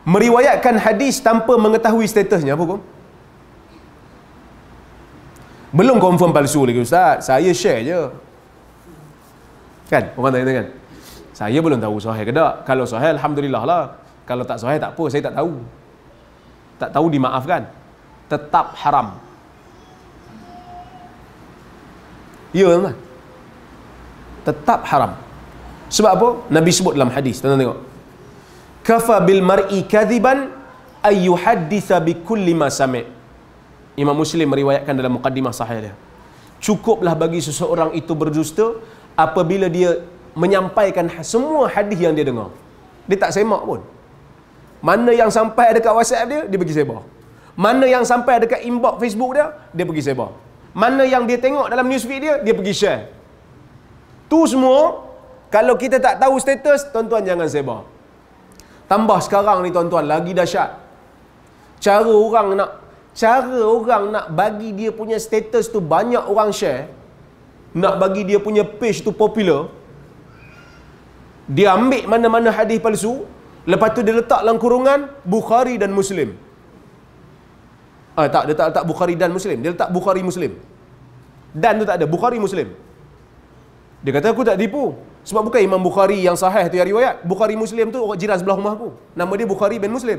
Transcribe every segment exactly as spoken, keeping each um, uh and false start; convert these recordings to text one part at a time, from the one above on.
meriwayatkan hadis tanpa mengetahui statusnya apa hukum? Belum confirm palsu lagi ustaz, saya share je. Kan? Orang tanya kan? Saya belum tahu sahih ke tak. Kalau sahih alhamdulillah lah. Kalau tak sahih tak apa, saya tak tahu. Tak tahu dimaafkan. Tetap haram. Ya tuan-tuan. Tetap haram. Sebab apa? Nabi sebut dalam hadis. Tuan-tuan tengok. Kafa bil mar'i kadhiban ay yuhadditha bi kulli ma sami'. Imam Muslim meriwayatkan dalam muqaddimah sahih dia. Cukuplah bagi seseorang itu berdusta apabila dia menyampaikan semua hadis yang dia dengar. Dia tak semak pun. Mana yang sampai dekat WhatsApp dia, dia pergi sebar. Mana yang sampai dekat inbox Facebook dia, dia pergi sebar. Mana yang dia tengok dalam newsfeed dia, dia pergi share. Tu semua, kalau kita tak tahu status, tuan-tuan jangan sebar. Tambah sekarang ni tuan-tuan, lagi dahsyat. Cara orang nak Cara orang nak bagi dia punya status tu banyak orang share, nak bagi dia punya page tu popular, dia ambil mana-mana hadis palsu, lepas tu dia letak dalam kurungan Bukhari dan Muslim. Ah tak, dia tak letak Bukhari dan Muslim, dia letak Bukhari Muslim. Dan tu tak ada, Bukhari Muslim. Dia kata aku tak tipu, sebab bukan Imam Bukhari yang sahih tu yang riwayat. Bukhari Muslim tu orang jiran sebelah rumah aku. Nama dia Bukhari bin Muslim.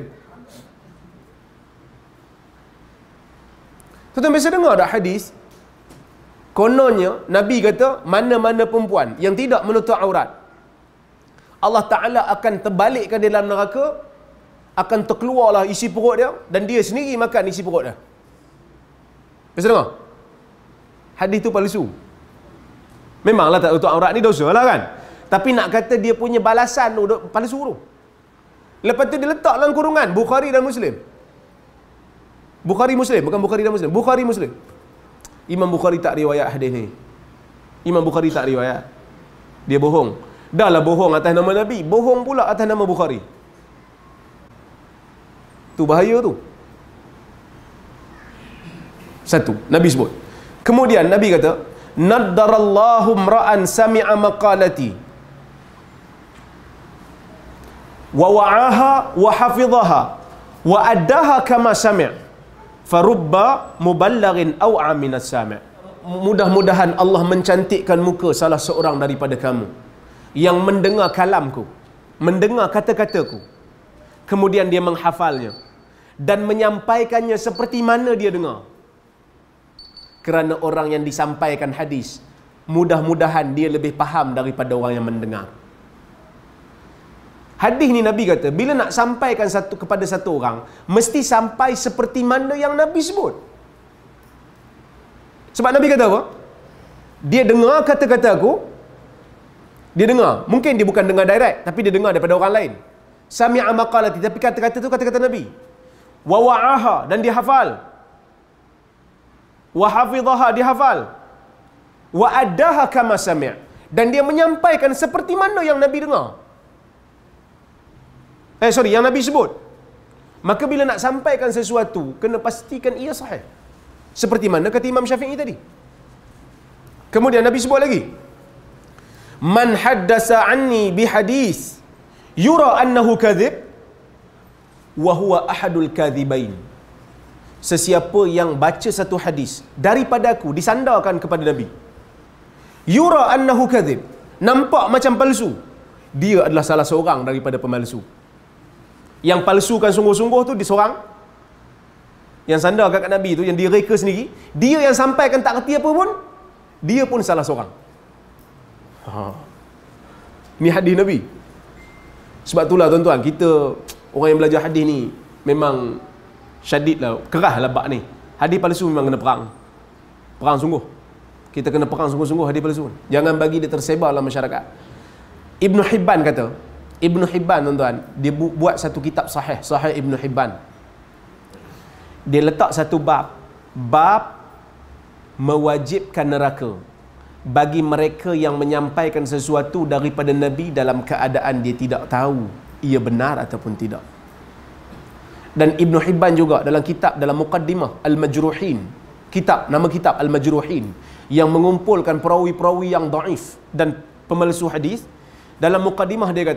Tuan-tuan biasa dengar tak hadis? Kononnya Nabi kata mana-mana perempuan yang tidak menutup aurat, Allah Ta'ala akan terbalikkan dia dalam neraka, akan terkeluarlah isi perut dia, dan dia sendiri makan isi perut dia. Biasa dengar? Hadis tu palsu. Memanglah tak tutup aurat ni dosa lah kan. Tapi nak kata dia punya balasan tu palsu tu. Lepas tu dia letak dalam kurungan Bukhari dan Muslim. Bukhari Muslim, bukan Bukhari dan Muslim. Bukhari Muslim. Imam Bukhari tak riwayat hadis ni. Imam Bukhari tak riwayat. Dia bohong. Dah lah bohong atas nama Nabi, bohong pula atas nama Bukhari. Tu bahaya tu. Satu, Nabi sebut. Kemudian Nabi kata, naddarallahu mra'an sami'a maqalati wa wa'aha wa hafizaha wa addaha kama sami'. Farubba muballaghin aw'a minas sami'. Mudah-mudahan Allah mencantikkan muka salah seorang daripada kamu yang mendengar kalamku, mendengar kata-kataku, kemudian dia menghafalnya dan menyampaikannya seperti mana dia dengar. Kerana orang yang disampaikan hadis, mudah-mudahan dia lebih faham daripada orang yang mendengar. Hadis ni Nabi kata, bila nak sampaikan satu kepada satu orang, mesti sampai seperti mana yang Nabi sebut. Sebab Nabi kata apa? Dia dengar kata-kata aku, dia dengar. Mungkin dia bukan dengar direct, tapi dia dengar daripada orang lain. Sami'a maqalati, tapi kata-kata tu kata-kata Nabi. Wa wa'aha, dan dia hafal. Wa hafizaha, dia hafal. Wa addaha kama sami', dan dia menyampaikan seperti mana yang Nabi dengar. Eh sorry, yang Nabi sebut. Maka bila nak sampaikan sesuatu, kena pastikan ia sahih. Seperti mana kata Imam Syafi'i tadi. Kemudian Nabi sebut lagi, man haddasa anni bihadis yura annahu kadhib wa huwa ahadul kadhibain. Sesiapa yang baca satu hadis daripada aku, disandarkan kepada Nabi, yura annahu kadhib, nampak macam palsu, dia adalah salah seorang daripada pemalsu. Yang palsukan sungguh-sungguh tu dia seorang, yang sandarkan kat Nabi tu, yang dia reka sendiri, dia yang sampaikan tak kerti apa pun, dia pun salah seorang. Ha. Ni hadis Nabi. Sebab itulah tuan-tuan, kita orang yang belajar hadis ni memang syadid lah, kerah lah bab ni. Hadis palsu memang kena perang. Perang sungguh. Kita kena perang sungguh-sungguh hadis palsu. Jangan bagi dia tersebar dalam masyarakat. Ibnu Hibban kata, Ibnu Hibban tuan-tuan, dia bu- buat satu kitab sahih, Sahih Ibnu Hibban. Dia letak satu bab, bab mewajibkan neraka bagi mereka yang menyampaikan sesuatu daripada Nabi dalam keadaan dia tidak tahu ia benar ataupun tidak. Dan Ibnu Hibban juga dalam kitab, dalam muqaddimah Al-Majruhin, kitab, nama kitab Al-Majruhin, yang mengumpulkan perawi-perawi yang daif dan pemalsu hadis, dalam muqaddimah dia kata,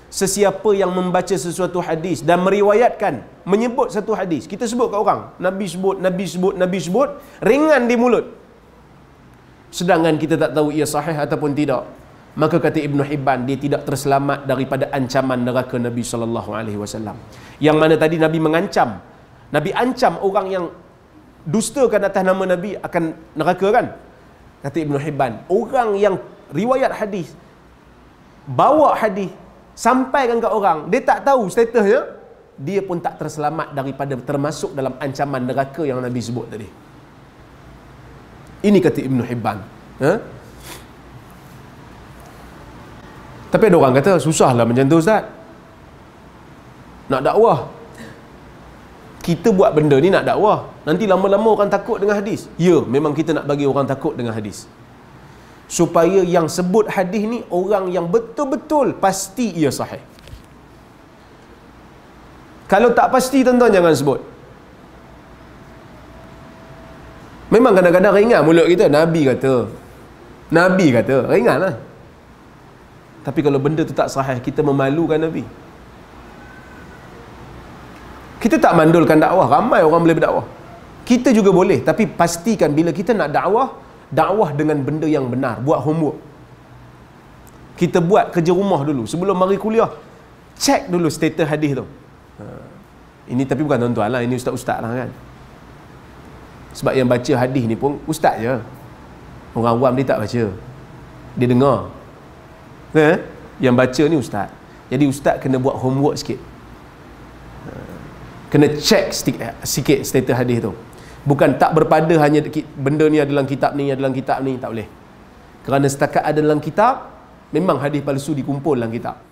sesiapa yang membaca sesuatu hadis dan meriwayatkan, menyebut satu hadis, kita sebut kat orang, Nabi sebut, Nabi sebut, Nabi sebut, ringan di mulut, sedangkan kita tak tahu ia sahih ataupun tidak, maka kata Ibn Hibban, dia tidak terselamat daripada ancaman neraka Nabi sallallahu alaihi wasallam. Yang mana tadi Nabi mengancam, Nabi ancam orang yang dustakan atas nama Nabi akan neraka kan. Kata Ibn Hibban, orang yang riwayat hadis, bawa hadis, sampaikan ke orang, dia tak tahu statusnya, dia pun tak terselamat daripada termasuk dalam ancaman neraka yang Nabi sebut tadi. Ini kata Ibn Hibban. Ha? Tapi ada orang kata, susahlah macam tu Ustaz, nak dakwah, kita buat benda ni nak dakwah, nanti lama-lama orang takut dengan hadis. Ya, memang kita nak bagi orang takut dengan hadis, supaya yang sebut hadis ni orang yang betul-betul pasti ia sahih. Kalau tak pasti, tuan-tuan jangan sebut. Memang kadang-kadang ringan mulut kita, Nabi kata, Nabi kata, ringan lah. Tapi kalau benda tu tak sahih, kita memalukan Nabi. Kita tak mandulkan dakwah, ramai orang boleh berdakwah, kita juga boleh. Tapi pastikan bila kita nak dakwah, dakwah dengan benda yang benar. Buat homework, kita buat kerja rumah dulu sebelum mari kuliah, check dulu status hadis tu. Ha. Ini tapi bukan tuan-tuan lah, ini ustaz-ustaz lah kan. Sebab yang baca hadis ni pun ustaz je, orang awam dia tak baca, dia dengar. Eh? Yang baca ni ustaz. Jadi ustaz kena buat homework sikit, kena check sikit status hadis tu. Bukan tak berpada hanya benda ni ada dalam kitab ni, ada dalam kitab ni, tak boleh. Kerana setakat ada dalam kitab, memang hadis palsu dikumpul dalam kitab.